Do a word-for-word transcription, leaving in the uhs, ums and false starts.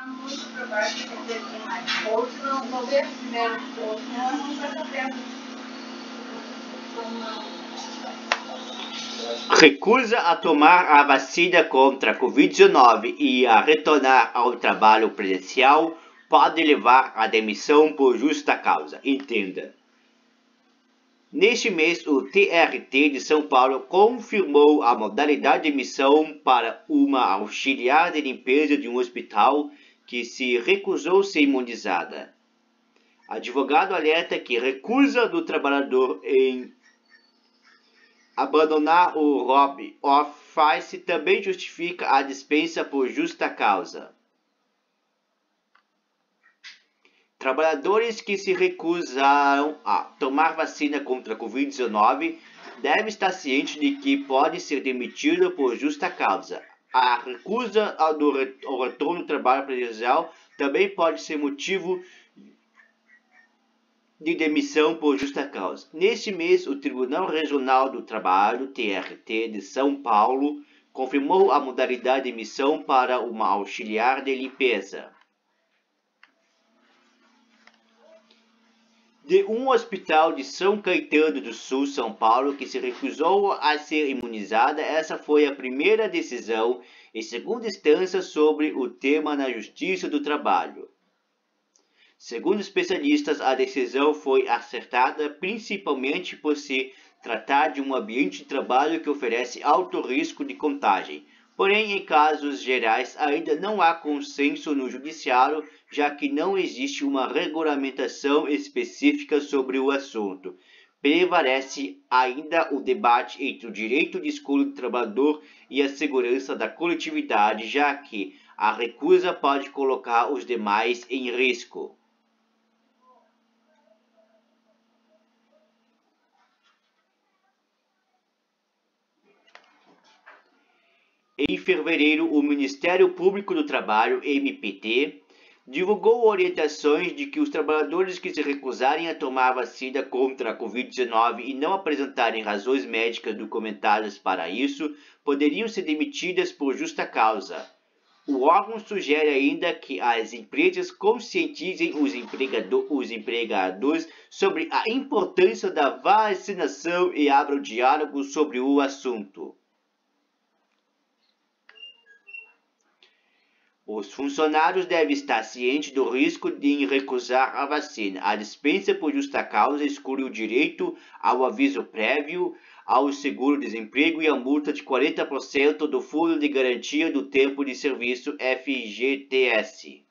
muito trabalho de fazer mais. Ou se não, não ver primeiro, ou se não, não vai dar tempo. Recusa a tomar a vacina contra a covid dezenove e a retornar ao trabalho presencial pode levar à demissão por justa causa. Entenda. Neste mês, o T R T de São Paulo confirmou a modalidade de demissão para uma auxiliar de limpeza de um hospital que se recusou a ser imunizada. Advogado alerta que recusa do trabalhador em abandonar o home office também justifica a dispensa por justa causa. Trabalhadores que se recusaram a tomar vacina contra a covid dezenove devem estar cientes de que podem ser demitidos por justa causa. A recusa ao, do, ao retorno ao trabalho presencial também pode ser motivo de demissão por justa causa. Neste mês, o Tribunal Regional do Trabalho, T R T, de São Paulo, confirmou a modalidade de demissão para uma auxiliar de limpeza de um hospital de São Caetano do Sul, São Paulo, que se recusou a ser imunizada. Essa foi a primeira decisão em segunda instância sobre o tema na Justiça do Trabalho. Segundo especialistas, a decisão foi acertada principalmente por se tratar de um ambiente de trabalho que oferece alto risco de contágio. Porém, em casos gerais, ainda não há consenso no judiciário, já que não existe uma regulamentação específica sobre o assunto. Prevalece ainda o debate entre o direito de escolha do trabalhador e a segurança da coletividade, já que a recusa pode colocar os demais em risco. Em fevereiro, o Ministério Público do Trabalho, M P T, divulgou orientações de que os trabalhadores que se recusarem a tomar a vacina contra a covid dezenove e não apresentarem razões médicas documentadas para isso, poderiam ser demitidas por justa causa. O órgão sugere ainda que as empresas conscientizem os, empregador, os empregadores sobre a importância da vacinação e abram diálogo sobre o assunto. Os funcionários devem estar cientes do risco de recusar a vacina. A dispensa por justa causa exclui o direito ao aviso prévio, ao seguro-desemprego e a multa de quarenta por cento do Fundo de Garantia do Tempo de Serviço F G T S.